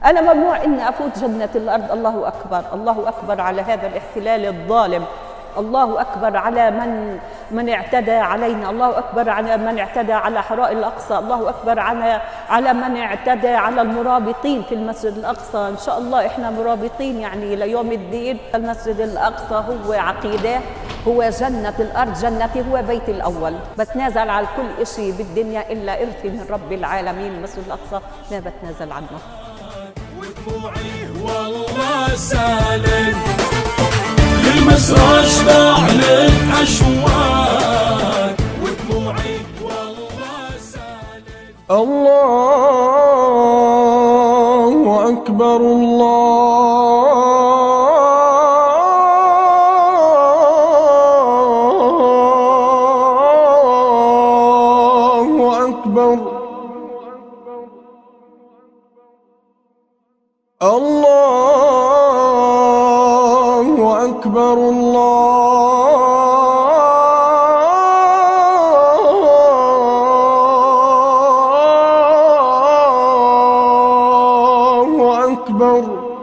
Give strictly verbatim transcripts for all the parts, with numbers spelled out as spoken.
أنا ممنوع إني أفوت جنة الأرض. الله أكبر، الله أكبر على هذا الاحتلال الظالم، الله أكبر على من من اعتدى علينا، الله أكبر على من اعتدى على حرائر الأقصى، الله أكبر على على من اعتدى على المرابطين في المسجد الأقصى. إن شاء الله إحنا مرابطين يعني ليوم الدين. المسجد الأقصى هو عقيدة، هو جنة الأرض، جنتي هو بيتي الأول. بتنازل على كل شيء بالدنيا إلا إرثي من رب العالمين المسجد الأقصى، ما بتنازل عنه. ودموعي والله سالم للمسرى اشتعلت أشواق، ودموعي والله سالم. الله أكبر، الله أكبر، الله أكبر، الله أكبر.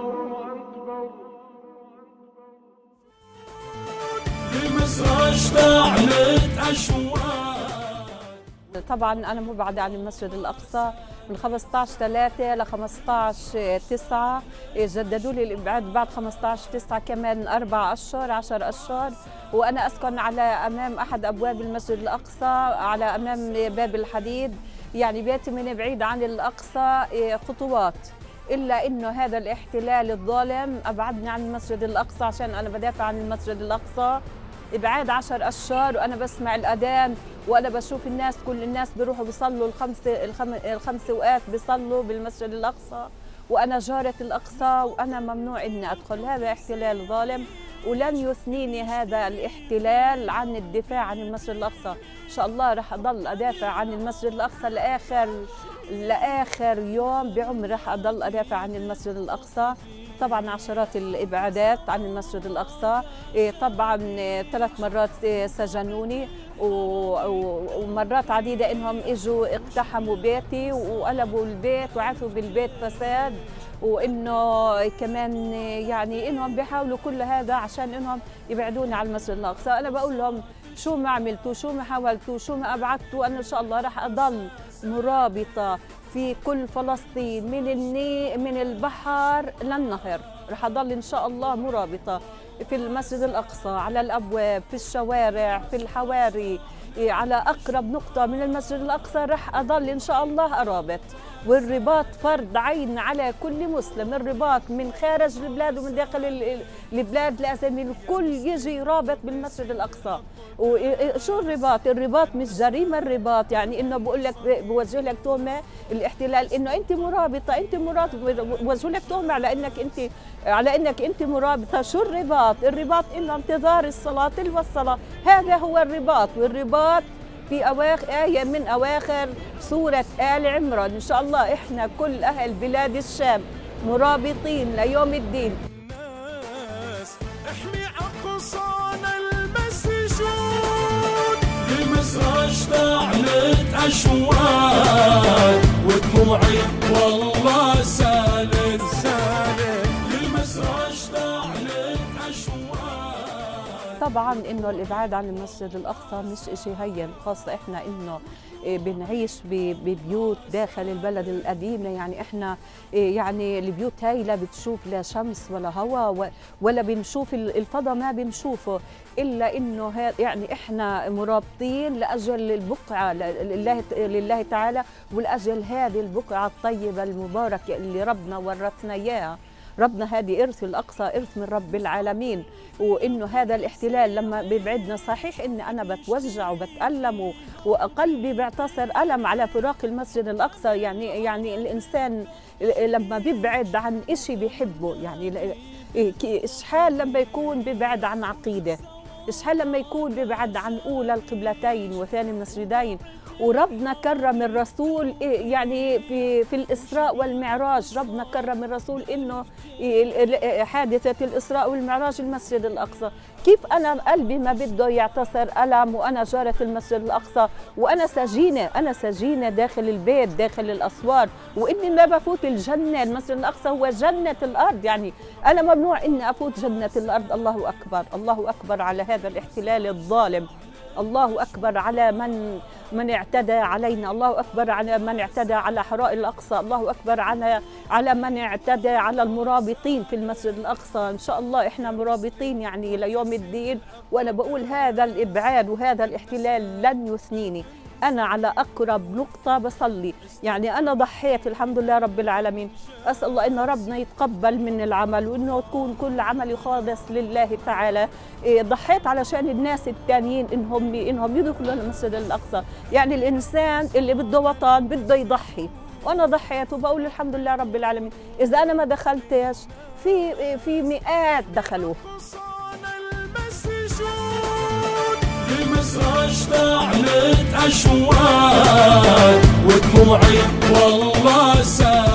للمسرى اشتعلت أشواق. طبعا أنا مبعدة عن المسجد الأقصى من خمسة عشر ثلاثة ل خمسة عشر تسعة، جددوا لي الإبعاد بعد خمسة عشر تسعة كمان أربع أشهر عشر أشهر، وأنا أسكن على أمام أحد أبواب المسجد الأقصى على أمام باب الحديد، يعني بيتي من بعيد عن الأقصى خطوات، إلا إنه هذا الاحتلال الظالم أبعدني عن المسجد الأقصى عشان أنا بدافع عن المسجد الأقصى. إبعاد عشر أشهر وأنا بسمع الأذان وأنا بشوف الناس، كل الناس بيروحوا بيصلوا الخمس الخمس أوقات بيصلوا بالمسجد الأقصى، وأنا جارة الأقصى وأنا ممنوع إني أدخل. هذا احتلال ظالم ولن يثنيني هذا الاحتلال عن الدفاع عن المسجد الأقصى. إن شاء الله رح أضل أدافع عن المسجد الأقصى لآخر لآخر يوم بعمري، رح أضل أدافع عن المسجد الأقصى. طبعا عشرات الإبعادات عن المسجد الأقصى، طبعا ثلاث مرات سجنوني ومرات عديدة إنهم إجوا اقتحموا بيتي وقلبوا البيت وعثوا بالبيت فساد، وإنه كمان يعني إنهم بيحاولوا كل هذا عشان إنهم يبعدوني عن المسجد الأقصى. أنا بقول لهم شو ما عملتوا، شو ما حاولتوا، شو ما أبعدتوا، أنا إن شاء الله رح أضل مرابطة في كل فلسطين من الني من البحر للنهر، رح أضل إن شاء الله مرابطة في المسجد الأقصى، على الأبواب، في الشوارع، في الحواري، على أقرب نقطة من المسجد الأقصى رح أضل إن شاء الله أرابط. والرباط فرض عين على كل مسلم، الرباط من خارج البلاد ومن داخل البلاد لازم الكل يجي رابط بالمسجد الأقصى. وشو الرباط؟ الرباط مش جريمة، الرباط يعني إنه بقول لك بوجه لك تهمة الاحتلال إنه أنت مرابطة، أنت مرابطة، بوجه لك تهمة على إنك أنت على إنك أنت مرابطة. شو الرباط؟ الرباط إنه انتظار الصلاة تلو الصلاة، هذا هو الرباط. والرباط في أواخر آية من أواخر سورة آل عمران. إن شاء الله إحنا كل أهل بلاد الشام مرابطين ليوم الدين. الناس احمي أقصانا المسجون، للمسرى اشتعلت أشواق، ودموعي والله سالت سالت، للمسرى اشتعلت أشواق. طبعا انه الابعاد عن المسجد الاقصى مش اشي هين، خاصه احنا انه بنعيش ببيوت داخل البلد القديمه، يعني احنا يعني البيوت هاي لا بتشوف لا شمس ولا هواء ولا بنشوف الفضاء، ما بنشوفه، الا انه يعني احنا مرابطين لاجل البقعه لله لله تعالى، ولاجل هذه البقعه الطيبه المباركه اللي ربنا ورثنا اياها. ربنا هذه إرث الأقصى، إرث من رب العالمين. وإنه هذا الاحتلال لما بيبعدنا، صحيح إني أنا بتوجع وبتألم وقلبي بيعتصر ألم على فراق المسجد الأقصى، يعني يعني الإنسان لما بيبعد عن إشي بيحبه، يعني إشحال لما يكون بيبعد عن عقيدة، اشحال لما يكون بيبعد عن اولى القبلتين وثاني المسجدين، وربنا كرم الرسول يعني في في الاسراء والمعراج، ربنا كرم الرسول انه حادثه الاسراء والمعراج المسجد الاقصى. كيف انا قلبي ما بده يعتصر الم وانا جاره المسجد الاقصى، وانا سجينه، انا سجينه داخل البيت داخل الاسوار، واني ما بفوت الجنه. المسجد الاقصى هو جنه الارض، يعني انا ممنوع اني افوت جنه الارض. الله اكبر، الله اكبر على هذا الاحتلال الظالم، الله أكبر على من من اعتدى علينا، الله أكبر على من اعتدى على حرائر الأقصى، الله أكبر على على من اعتدى على المرابطين في المسجد الأقصى. إن شاء الله إحنا مرابطين يعني ليوم الدين، وأنا بقول هذا الإبعاد وهذا الاحتلال لن يثنيني. أنا على أقرب نقطة بصلي، يعني أنا ضحيت الحمد لله رب العالمين. أسأل الله إن ربنا يتقبل من العمل، وإنه تكون كل عملي خالص لله تعالى. ضحيت علشان الناس التانيين إنهم إنهم يدخلوا المسجد الأقصى. يعني الإنسان اللي بده وطن بده يضحي، وأنا ضحيت وبقول الحمد لله رب العالمين. إذا أنا ما دخلتش في في مئات دخلوا. لمصر اشتعلت اشواق ودموعي والله سال